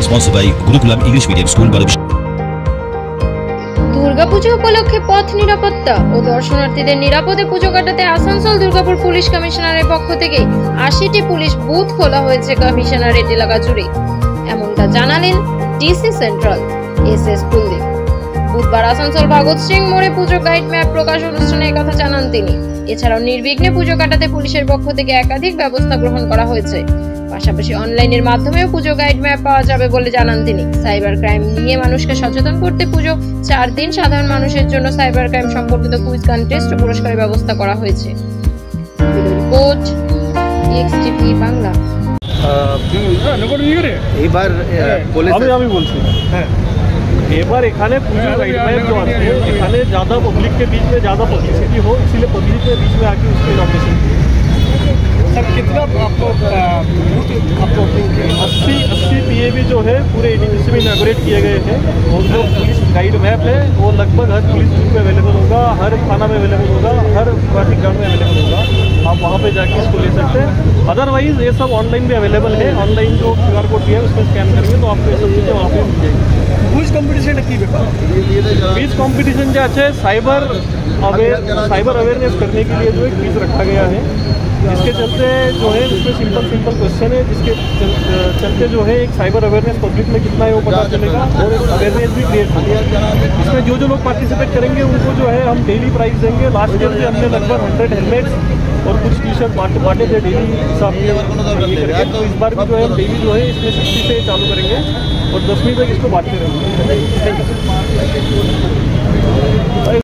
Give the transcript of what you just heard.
sponsored by Gurukulam English Medium School, Balabishwar. Durga Puja উপলক্ষে পথ নিরাপত্তা ও দর্শনার্থীদের নিরাপদে পুজো কাটাতে আসানসোল দুর্গাপুর পুলিশ কমিশনারের পক্ষ থেকে 80টি পুলিশ বুথ খোলা হয়েছে কমিশনারেট এলাকা জুড়ে। এমনটা জানালেন ডিসি সেন্ট্রাল এসএস কুলদীপ। বুধবার আসানসোল ভগৎ সিং মোড়ে পুজো গাইড ম্যাপ প্রকাশ অনুষ্ঠানে একথা জানান তিনি। এছাড়াও নির্বিঘ্নে পুজো কাটাতে পুলিশের পক্ষ থেকে একাধিক ব্যবস্থা গ্রহণ করা হয়েছে। পাশাপাশি অনলাইনের মাধ্যমেও পুজো গাইড ম্যাপ পাওয়া যাবে বলে জানান তিনি। সাইবার ক্রাইম নিয়ে মানুষকে সচেতন করতে পুজো 4 দিন সাধারণ মানুষের জন্য সাইবার ক্রাইম সম্পর্কিত কুইজ কন্টেস্ট ও পুরস্কারের ব্যবস্থা করা হয়েছে। Report XTV Bangla. এবার আমি বলছি এবার এখানে পুজো गाइड मैप जो आते हैं एखाने ज़्यादा पब्लिक के बीच में ज़्यादा पब्लिसिटी हो, इसलिए पब्लिक के बीच में आके उसकी इनॉग्रेशन की। सर कितना आपको 80 पीएवी जो है पूरे एडीपीसी में इनॉग्रेट किए गए हैं और जो पुलिस गाइड मैप है वो लगभग हर पुलिस बूथ में अवेलेबल होगा, हर थाना में अवेलेबल होगा, हर ट्रैफिक गार्ड में अवेलेबल होगा। आप वहाँ पे जाके इसको ले सकते हैं। अदरवाइज ये सब ऑनलाइन भी अवेलेबल है। ऑनलाइन जो QR कोड दिया है उसमें स्कैन करेंगे तो आपको ये सब चीज़ें वहाँ पे मिल जाएगी। क्विज कंपटीशन की क्विज कंपटीशन जो है साइबर अवेयरनेस करने के लिए जो एक क्विज रखा गया है, जिसके चलते जो है उसमें सिंपल क्वेश्चन है, जिसके चलते जो है एक साइबर अवेयरनेस पब्लिक में कितना है वो पता चलेगा और एक अवेयरनेस भी क्रिएट होगी। इसमें जो लोग पार्टिसिपेट करेंगे उनको जो है हम डेली प्राइज देंगे। लास्ट ईयर से हमने लगभग 100 हेलमेट्स और कुछ टी-शर्ट बांटे थे डेली हिसाब से करके। तो इस बार भी जो है हम डेली जो है इसमें 60 से चालू करेंगे और 10वीं तक इसको बांटते रहेंगे।